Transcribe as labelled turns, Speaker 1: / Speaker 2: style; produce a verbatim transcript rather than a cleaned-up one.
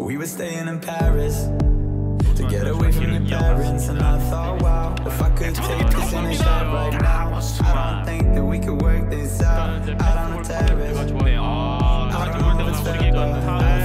Speaker 1: we were staying in Paris to get away from your parents. And I thought, wow, if I could take this in a shot right now, I don't think that we could work this out out on the terrace. I don't know if it's fair, but